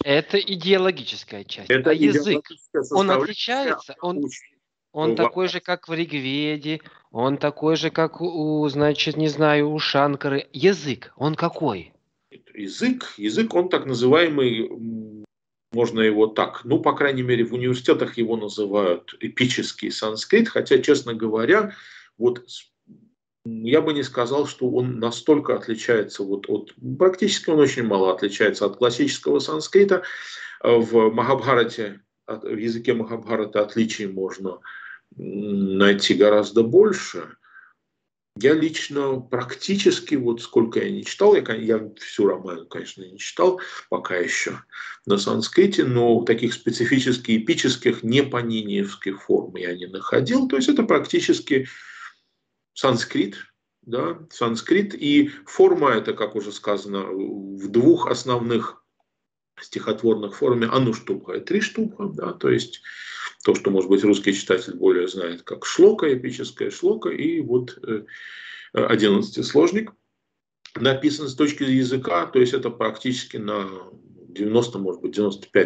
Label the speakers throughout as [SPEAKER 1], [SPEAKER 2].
[SPEAKER 1] Это идеологическая часть.
[SPEAKER 2] Это
[SPEAKER 1] А язык,
[SPEAKER 2] идеологическая
[SPEAKER 1] он
[SPEAKER 2] составляющая,
[SPEAKER 1] отличается?
[SPEAKER 2] она очень
[SPEAKER 1] Он такой
[SPEAKER 2] важна.
[SPEAKER 1] же, как в Ригведе, он такой же, как значит, не знаю, у Шанкары. Язык, он какой?
[SPEAKER 2] Язык, он так называемый, можно его так, ну, по крайней мере, в университетах его называют эпический санскрит, хотя, честно говоря, вот я бы не сказал, что он настолько отличается практически он очень мало отличается от классического санскрита. В Махабхарате, в языке Махабхарата отличий можно найти гораздо больше. Я лично практически, вот сколько я не читал, я всю Рамайну, конечно, не читал пока еще на санскрите, но таких специфически эпических, не паниниевских форм я не находил. То есть это практически санскрит, да, санскрит, и форма это, как уже сказано, в двух основных стихотворных форме ануштубха и триштубха, да, то есть то, что, может быть, русский читатель более знает, как шлока, эпическая шлока, и вот 11-сложник написан с точки языка, то есть это практически на 90, может быть,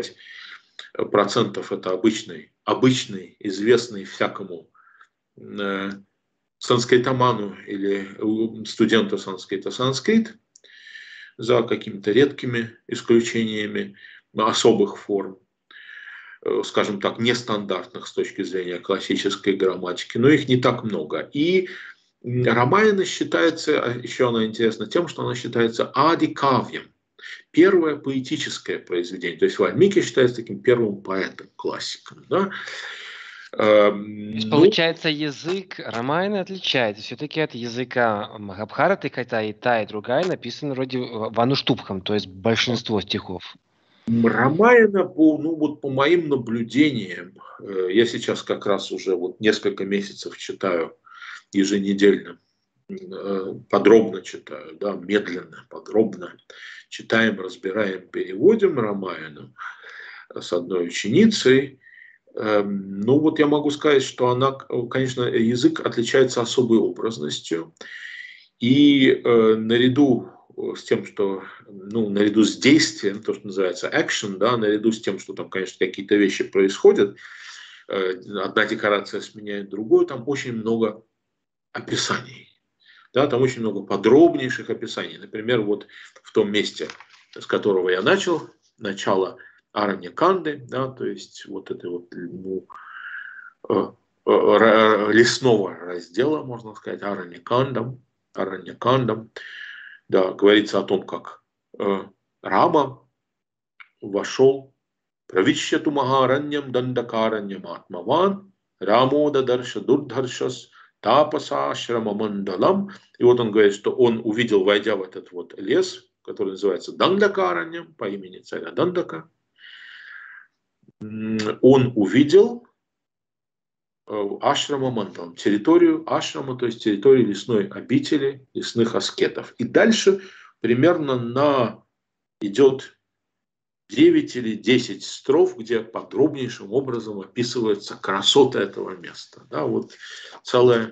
[SPEAKER 2] 95% это обычный, известный всякому санскритоману или студенту санскрита санскрит, за какими-то редкими исключениями особых форм, скажем так, нестандартных с точки зрения классической грамматики, но их не так много. И Рамайна считается, еще она интересна тем, что она считается адикавьем, первое поэтическое произведение. То есть Вальмики считается таким первым поэтом, классиком. Да?
[SPEAKER 1] То есть, получается, язык Рамайны отличается все-таки от языка Махабхараты, хотя и та, и другая написаны вроде вануштубхом, то есть большинство стихов.
[SPEAKER 2] Рамайна, по моим наблюдениям, я сейчас как раз уже несколько месяцев читаю еженедельно, подробно читаю, да, медленно, подробно читаем, разбираем, переводим Рамайну с одной ученицей. Я могу сказать, что она, конечно, язык отличается особой образностью. И наряду с тем, что, наряду с действием, то, что называется action, да, наряду с тем, что там, конечно, какие-то вещи происходят, одна декорация сменяет другую, там очень много описаний. Да, там очень много подробнейших описаний. Например, вот в том месте, с которого я начал, начало Араньяканды, да, то есть вот этой лесного раздела, можно сказать, Араньякандам, да, говорится о том, как Рама вошел правичьяту Махараньям Дандакараньям Атмаван, Рамода Дарша Дурдхаршас Тапаса Шрама Мандалам. И вот он говорит, что он увидел, войдя в этот лес, который называется Дандакараньям, по имени царя Дандака, он увидел Ашрама Мандалам, территорию Ашрама, то есть территорию лесной обители, лесных аскетов. И дальше примерно идет 9 или 10 строф, где подробнейшим образом описывается красота этого места. Да, целый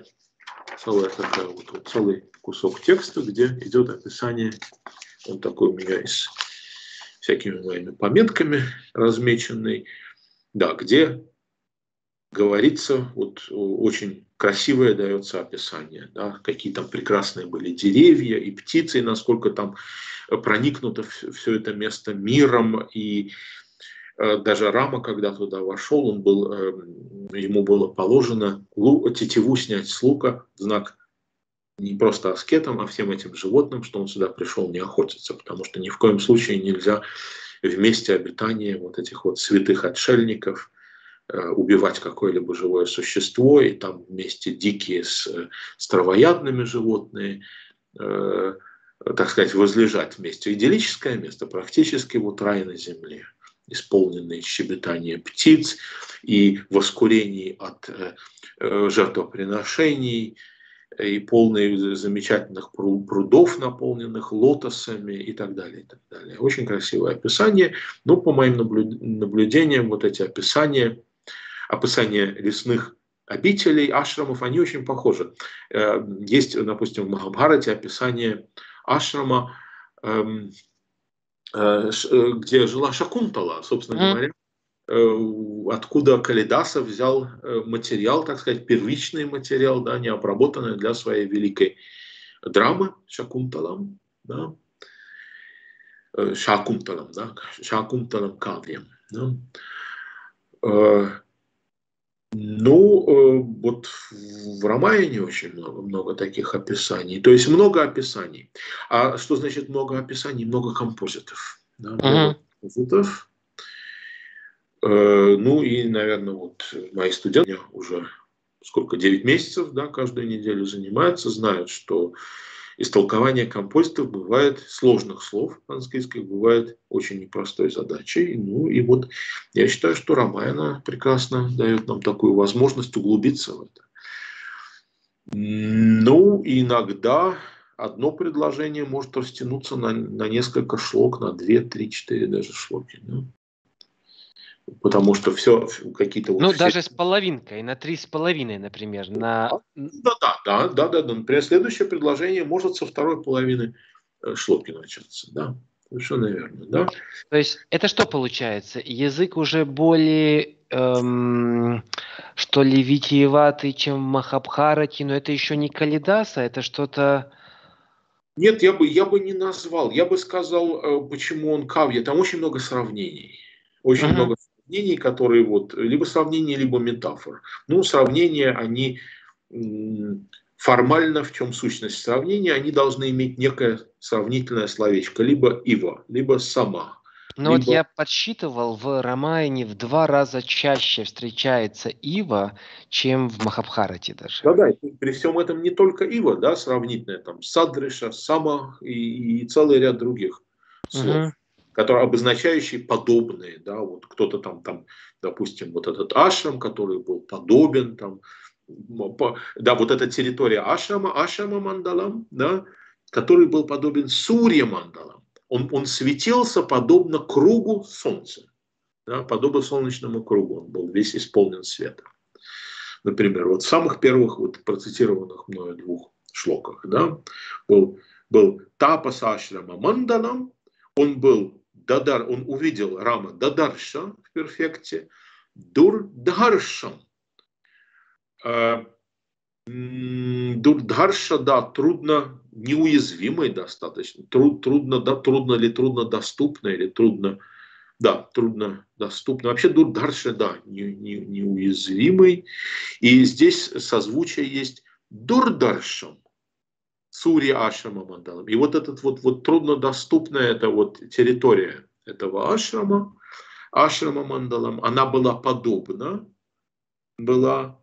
[SPEAKER 2] кусок текста, где идет описание, он такой у меня с всякими моими пометками размеченный, да, где говорится, очень красивое дается описание, да, какие там прекрасные были деревья и птицы, и насколько там проникнуто все это место миром. И даже Рама, когда туда вошел, ему было положено тетиву снять с лука в знак не просто аскетам, а всем этим животным, что он сюда пришел не охотиться, потому что ни в коем случае нельзя в месте обитания этих святых отшельников убивать какое-либо живое существо, и там вместе дикие с травоядными животные, так сказать, возлежать вместе. Идиллическое место, практически рай на земле, исполненный щебетания птиц и воскурений от жертвоприношений, и полный замечательных прудов, наполненных лотосами и так далее, и так далее. Очень красивое описание. Но по моим наблюдениям, эти описания лесных обителей, ашрамов, они очень похожи. Есть, допустим, в Махабхарате описание ашрама, где жила Шакунтала, собственно говоря, откуда Калидаса взял материал, так сказать, первичный материал, да, необработанный для своей великой драмы Шакунталам, да, Шакунталам, да, Шакунталам Кавьям. Да. Ну, вот в Рамаяне очень много таких описаний. То есть много описаний. А что значит много описаний? Много композитов. Да, много композитов. Ну и, наверное, вот мои студенты уже сколько, 9 месяцев, да, каждую неделю занимаются, знают, что истолкование композитов бывает, сложных слов английских, бывает очень непростой задачей. Ну и вот я считаю, что Рамаяна прекрасно дает нам такую возможность углубиться в это. Ну, иногда одно предложение может растянуться на несколько шлок, на 2, 3, 4 даже шлоки. Да? Потому что все какие-то вот...
[SPEAKER 1] Ну,
[SPEAKER 2] все...
[SPEAKER 1] даже с половинкой, на 3,5, например. На...
[SPEAKER 2] Да. Например, следующее предложение может со второй половины шлоки начаться. Да, совершенно верно. Да?
[SPEAKER 1] То есть это что получается? Язык уже более, что ли, витиеватый, чем в Махабхарате, но это еще не Калидаса, это что-то...
[SPEAKER 2] Нет, я бы не назвал. Я бы сказал, почему он кавья. Там очень много сравнений. Очень много сравнений, которые вот либо сравнения, либо метафор. Ну, сравнения, они формально, в чем сущность сравнения, они должны иметь некое сравнительное словечко. Либо ива, либо сама.
[SPEAKER 1] Но вот я подсчитывал, в Рамаяне в 2 раза чаще встречается ива, чем в Махабхарате даже.
[SPEAKER 2] Да, при всем этом не только ива, да, сравнительное, там, садриша, сама и целый ряд других слов, которые обозначающие подобные, да, вот кто-то там, допустим, вот этот ашрам, который был подобен, там, да, вот эта территория ашрама мандалам, да, который был подобен сурья мандалам. Он светился подобно кругу солнца, да, подобно солнечному кругу, он был весь исполнен света. Например, вот в самых первых вот процитированных мною 2 шлоках, да, был Тапас Ашрама Мандалам, он был Дадар, он увидел Рама Дадарша в перфекте, Дурдхаршам. Дурдхарша, да, трудно, неуязвимый достаточно, трудно доступно или трудно, да, трудно доступно. Вообще Дурдхарша, да, неуязвимый. И здесь созвучие есть Дурдаршам, Сурья Ашрама Мандалам. И вот этот вот труднодоступная эта вот территория этого ашрама Мандалам, она была подобна, была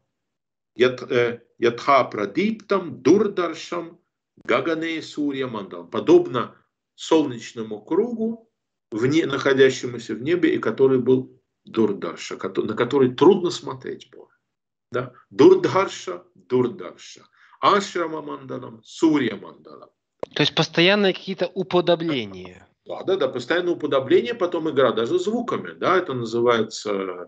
[SPEAKER 2] Ятха Прадиптам, Дурдаршам, Гагане Сурья Мандалам. Подобно солнечному кругу, находящемуся в небе, и который был Дурдарша, на который трудно смотреть было. Да? Дурдхарша, Ашрама Мандалам, Сурья Мандалам.
[SPEAKER 1] То есть постоянные какие-то уподобления.
[SPEAKER 2] Да, постоянное уподобление, потом игра даже звуками. Да? Это называется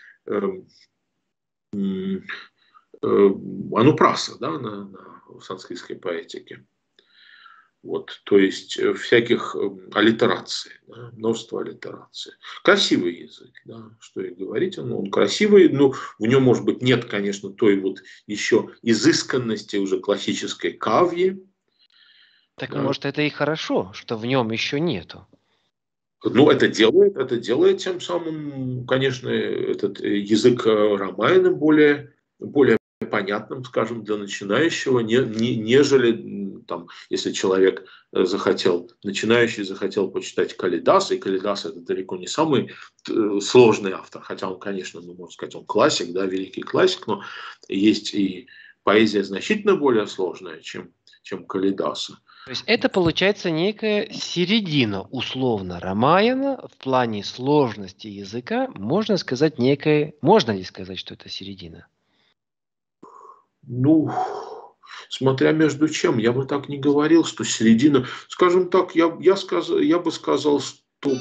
[SPEAKER 2] анупраса, да, в санскритской поэтике. Вот, то есть всяких аллитераций, да, множество аллитераций. Красивый язык, да, что и говорить, он красивый, но в нем, может быть, нет, конечно, той вот еще изысканности уже классической кавьи.
[SPEAKER 1] Так
[SPEAKER 2] да.
[SPEAKER 1] может это и хорошо, что в нем еще нету.
[SPEAKER 2] Ну, это делает тем самым, конечно, этот язык Рамаяна более понятным, скажем, для начинающего, нежели там, если человек начинающий захотел почитать Калидаса, и Калидас это далеко не самый сложный автор, хотя он, конечно, можно сказать, он классик, да, великий классик, но есть и поэзия значительно более сложная, чем Калидаса.
[SPEAKER 1] То есть это получается некая середина условно Рамаяна в плане сложности языка. Можно ли сказать, что это середина?
[SPEAKER 2] Ну, смотря между чем, я бы так не говорил, что середина. Скажем так, я бы сказал, что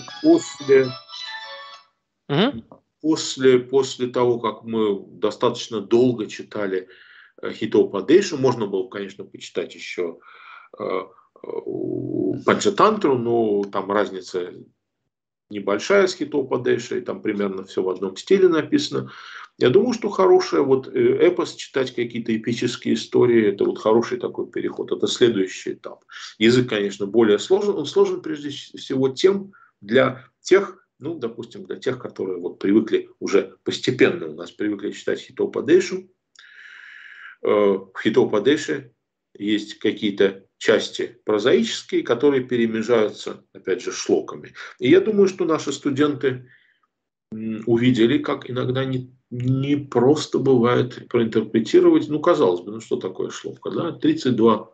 [SPEAKER 2] после того, как мы достаточно долго читали Хитопадешу, можно было, конечно, почитать еще Панчатантру, но там разница небольшая с Хитопадешей, там примерно все в одном стиле написано. Я думаю, что хорошее вот эпос, читать какие-то эпические истории, это вот хороший такой переход, это следующий этап. Язык, конечно, более сложен, он сложен прежде всего тем для тех, ну, допустим, для тех, которые вот привыкли уже постепенно у нас привыкли читать Хитопадешу. В Хитопадеше есть какие-то части прозаические, которые перемежаются, опять же, шлоками. И я думаю, что наши студенты увидели, как иногда не просто бывает проинтерпретировать, ну, казалось бы, ну, что такое шлока, да, 32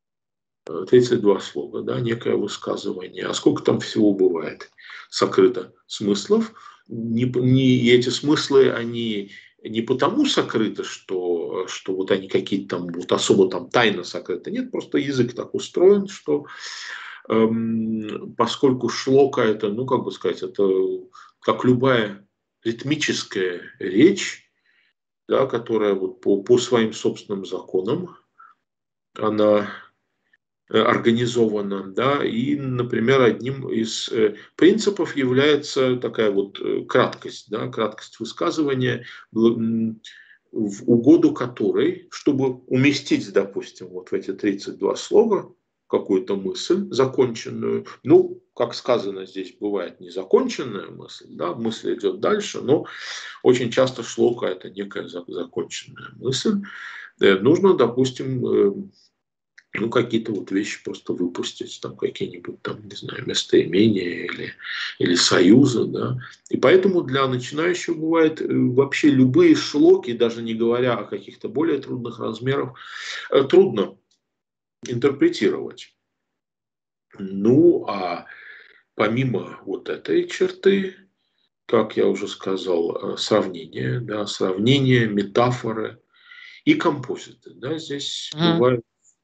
[SPEAKER 2] слога, да, некое высказывание. А сколько там всего бывает сокрыто смыслов? Не эти смыслы, они не потому сокрыты, что вот они какие-то там вот особо там тайно сокрыты. Нет, просто язык так устроен, что поскольку шлока это, ну, как бы сказать, это как любая ритмическая речь, да, которая вот по своим собственным законам, она организована, да, и, например, одним из принципов является такая вот краткость, да, краткость высказывания, в угоду которой, чтобы уместить, допустим, вот в эти 32 слова какую-то мысль законченную, ну, как сказано здесь, бывает незаконченная мысль, да, мысль идет дальше, но очень часто шлока – это некая законченная мысль. Нужно, допустим, ну, какие-то вот вещи просто выпустить, там какие-нибудь там, не знаю, местоимения или союзы, да. И поэтому для начинающего бывает вообще любые шлоки, даже не говоря о каких-то более трудных размерах, трудно интерпретировать. Ну, а помимо вот этой черты, как я уже сказал, сравнение, да, сравнение, метафоры и композиты, да, здесь бывают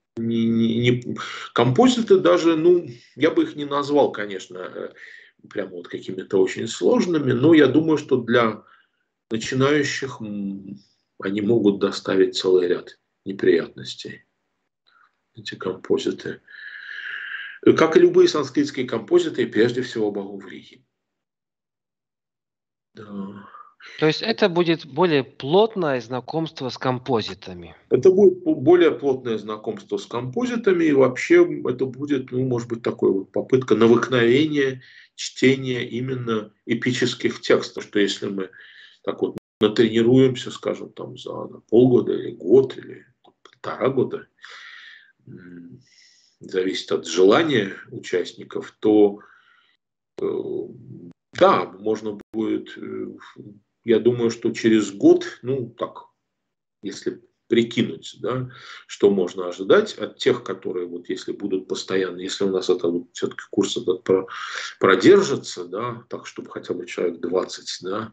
[SPEAKER 2] композиты даже, ну, я бы их не назвал, конечно, прямо вот какими-то очень сложными, но я думаю, что для начинающих они могут доставить целый ряд неприятностей, эти композиты. Как и любые санскритские композиты, прежде всего Бхагавриги. Да.
[SPEAKER 1] То есть это будет более плотное знакомство с композитами.
[SPEAKER 2] Это будет более плотное знакомство с композитами, и вообще это будет, ну, может быть, такой вот попытка навыкновения чтения именно эпических текстов, что если мы так вот натренируемся, скажем, там за полгода или год, или 1,5 года, зависит от желания участников, то да, можно будет, я думаю, что через год, ну так, если прикинуть, да, что можно ожидать от тех, которые вот если будут постоянно, если у нас это вот все-таки курс этот продержится, да, так чтобы хотя бы человек 20, да,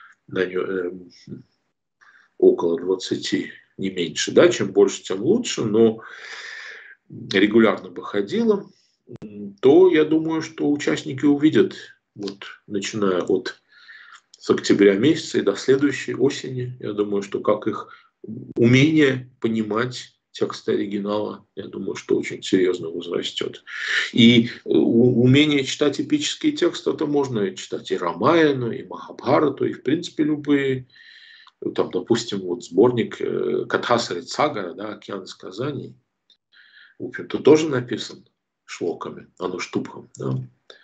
[SPEAKER 2] около 20, не меньше, да, чем больше, тем лучше, но регулярно бы ходило, то я думаю, что участники увидят, вот начиная с октября месяца и до следующей осени, я думаю, что как их умение понимать текст оригинала, я думаю, что очень серьезно возрастет. И умение читать эпические тексты, это можно читать и Рамаяну, и Махабхарату, и в принципе любые. Там, допустим, вот сборник Катхасари Цагара, да, «Океан сказаний», в общем-то, тоже написан шлоками, Ануштубхом. Да.